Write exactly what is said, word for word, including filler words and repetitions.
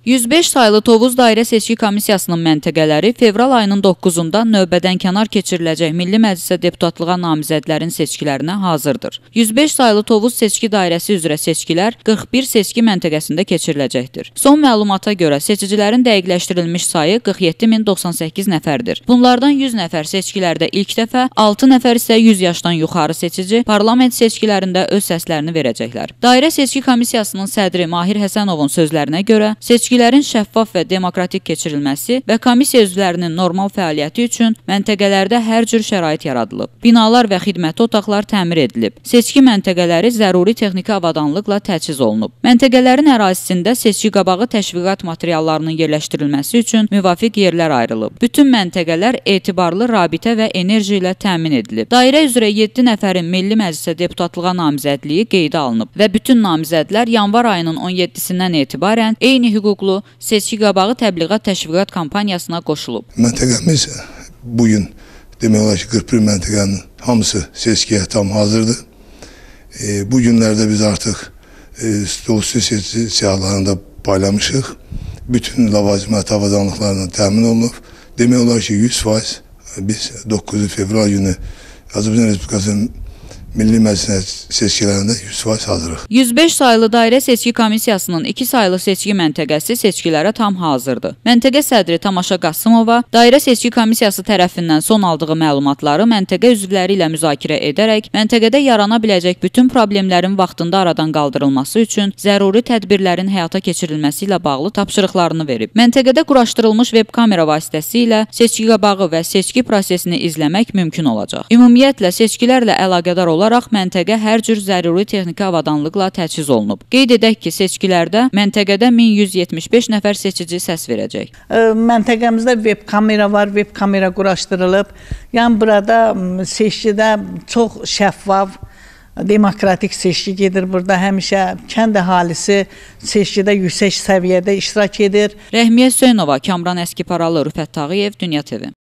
yüz beş sayılı Tovuz Dairə Seçki Komissiyasının məntəqələri fevral ayının doqquzunda növbədənkənar keçiriləcək Milli Məclisə deputatlığa namizədlərin seçkilərinə hazırdır. yüz beş sayılı Tovuz Seçki Dairəsi üzrə seçkilər qırx bir seçki məntəqəsində keçiriləcəkdir. Son məlumata görə seçicilərin dəqiqləşdirilmiş sayı qırx yeddi min doxsan səkkiz nəfərdir. Bunlardan yüz nəfər seçkilərdə ilk dəfə, altı nəfər isə yüz yaşdan yuxarı seçici parlament seçkilərində öz səslərini verəcəklər. Dairə Seçki Komissiyasının sədri Mahir Həsənovun sözlərinə görə, seçkilərin şəffaf və demokratik keçirilməsi və komissiya üzvlərinin normal fəaliyyəti üçün məntəqələrdə hər cür şərait yaradılıb. Binalar və xidməti otaqlar təmir edilib. Seçki məntəqələri zəruri texniki avadanlıqla təchiz olunub. Məntəqələrin ərazisində seçki qabağı təşviqat materiallarının yerləşdirilməsi üçün müvafiq yerlər ayrılıb. Bütün məntəqələr etibarlı rabitə və enerji ilə təmin edilib. Dairə üzrə yeddi nəfərin Milli Məclisə deputatlığa namizədliyi qeydə alınıb və bütün namizədlər yanvar ayının on yeddisindən etibarən eyni hüquqlu seçki qabağı təbliğat təşviqat kampaniyasına qoşulub. Məntəqəmiz bugün demək olar ki, qırx bir məntəqənin hamısı seçkiyə tam hazırdır. E, bu günlərdə biz artıq e, dolayısıyla seçki siyahlarında paylamışıq. Bütün lavazimət avadanlıqlarla təmin olunub. Demək olar ki, yüz faiz biz doqquz fevral günü Azərbaycan Respublikasının Milli Məclisə seçkilərində yüz faiz hazırıq. yüz beş sayılı Dairə Seçki Komissiyasının iki sayılı seçki məntəqəsi seçkilərə tam hazırdır. Məntəqə sədri Tamaşa Qasımova Dairə Seçki Komissiyası tərəfindən son aldığı məlumatları məntəqə üzvləri ilə müzakirə edərək, məntəqədə yarana biləcək bütün problemlərin vaxtında aradan qaldırılması üçün zəruri tədbirlərin həyata keçirilməsi ilə bağlı tapşırıqlarını verib. Məntəqədə quraşdırılmış veb kamera vasitəsilə seçki qabağı və seçki prosesini izləmək mümkün olacaq. Ümumiyyətlə, seçkilərlə əlaqədar olaraq olaraq məntəqə hər cür zəruri texniki avadanlıqla təchiz olunub. Qeyd edək ki, seçkilərdə məntəqədə min yüz yetmiş beş nəfər seçici səs verəcək. Məntəqəmizdə web kamera var, web kamera quraşdırılıb. Yəni burada seçkidə çox şəffaf, demokratik seçki gedir burada. Həmişə kənd əhalisi seçkidə yüksək səviyyədə iştirak edir. Rəhmiyə Hüseynova, Kamran Əskiparalı, Rüfət Tağıyev, Dünya T V.